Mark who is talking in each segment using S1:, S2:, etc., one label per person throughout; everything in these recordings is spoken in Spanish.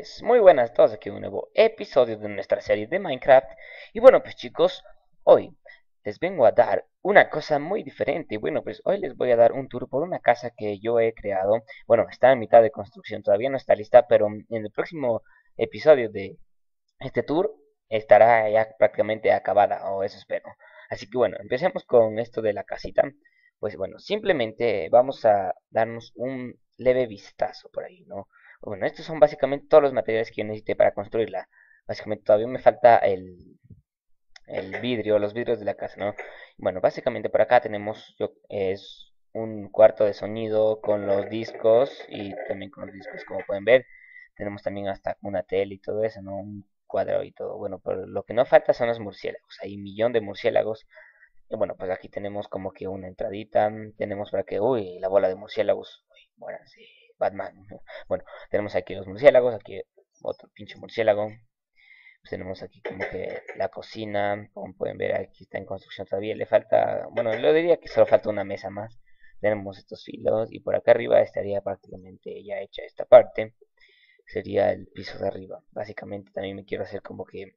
S1: pues muy buenas a todos, aquí un nuevo episodio de nuestra serie de Minecraft. Y bueno, pues chicos, hoy les vengo a dar una cosa muy diferente. Bueno, pues hoy les voy a dar un tour por una casa que yo he creado. Bueno, está en mitad de construcción, todavía no está lista, pero en el próximo episodio de este tour estará ya prácticamente acabada, o eso espero. Así que bueno, empecemos con esto de la casita. Pues bueno, simplemente vamos a darnos un leve vistazo por ahí, ¿no? Bueno, estos son básicamente todos los materiales que yo necesité para construirla. Básicamente todavía me falta el vidrio, los vidrios de la casa, ¿no? Bueno, básicamente por acá tenemos es un cuarto de sonido con los discos y también con los discos, como pueden ver. Tenemos también hasta una tele y todo eso, ¿no? Un cuadro y todo. Bueno, pero lo que no falta son los murciélagos. Hay un millón de murciélagos. Y bueno, pues aquí tenemos como que una entradita. Tenemos para que, uy, la bola de murciélagos. Uy, bueno, sí, Batman. Bueno, tenemos aquí los murciélagos, aquí otro pinche murciélago. Pues tenemos aquí como que la cocina, como pueden ver aquí está en construcción todavía, le falta, bueno, lo diría que solo falta una mesa más. Tenemos estos filos y por acá arriba estaría prácticamente ya hecha esta parte, sería el piso de arriba. Básicamente también me quiero hacer como que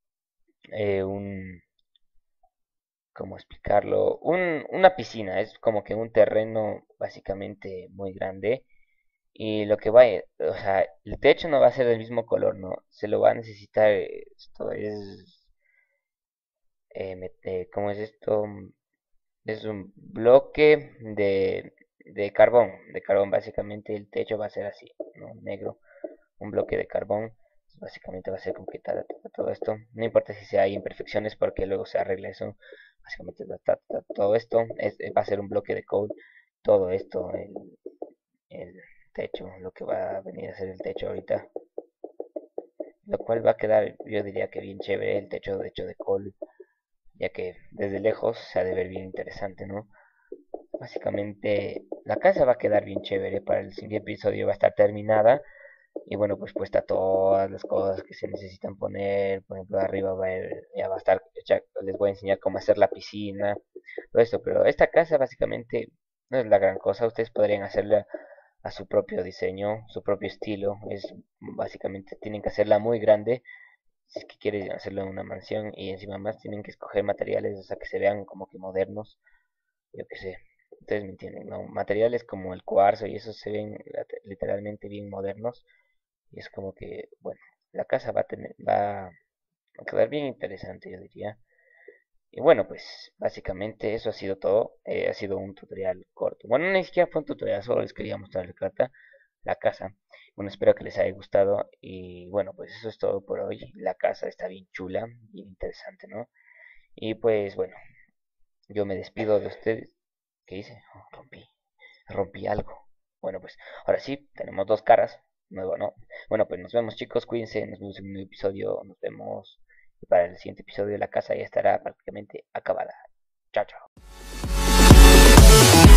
S1: un, ¿cómo explicarlo? Una piscina, es como que un terreno básicamente muy grande. Y lo que va, o sea, el techo no va a ser del mismo color, ¿no? Se lo va a necesitar, esto es, ¿cómo es esto? Es un bloque de carbón, básicamente el techo va a ser así, ¿no? Negro, un bloque de carbón, básicamente va a ser como que todo esto, no importa si hay imperfecciones porque luego se arregla eso, básicamente todo esto va a ser un bloque de coal, todo esto, el techo, lo que va a venir a ser el techo ahorita, lo cual va a quedar, yo diría que bien chévere, el techo de hecho de coal, ya que desde lejos se ha de ver bien interesante, ¿no? Básicamente la casa va a quedar bien chévere, para el siguiente episodio va a estar terminada y bueno, pues puesta todas las cosas que se necesitan poner, por ejemplo arriba ya va a estar hecha, les voy a enseñar cómo hacer la piscina, todo esto, pero esta casa básicamente no es la gran cosa, ustedes podrían hacerla a su propio diseño, su propio estilo, es básicamente tienen que hacerla muy grande si es que quieren hacerlo en una mansión y encima más tienen que escoger materiales, o sea, que se vean como que modernos, yo qué sé, ustedes me entienden, ¿no? Materiales como el cuarzo y eso se ven literalmente bien modernos y es como que, bueno, la casa va a quedar bien interesante, yo diría. Y bueno, pues básicamente eso ha sido todo. Ha sido un tutorial corto. Bueno, ni siquiera fue un tutorial, solo les quería mostrar la casa. Bueno, espero que les haya gustado. Y bueno, pues eso es todo por hoy. La casa está bien chula, bien interesante, ¿no? Y pues bueno, yo me despido de ustedes. ¿Qué hice? Oh, rompí algo. Bueno, pues ahora sí, tenemos dos caras. Nuevo, ¿no? Bueno, pues nos vemos chicos, cuídense, nos vemos en un nuevo episodio, nos vemos. Y para el siguiente episodio la casa ya estará prácticamente acabada. Chao, chao.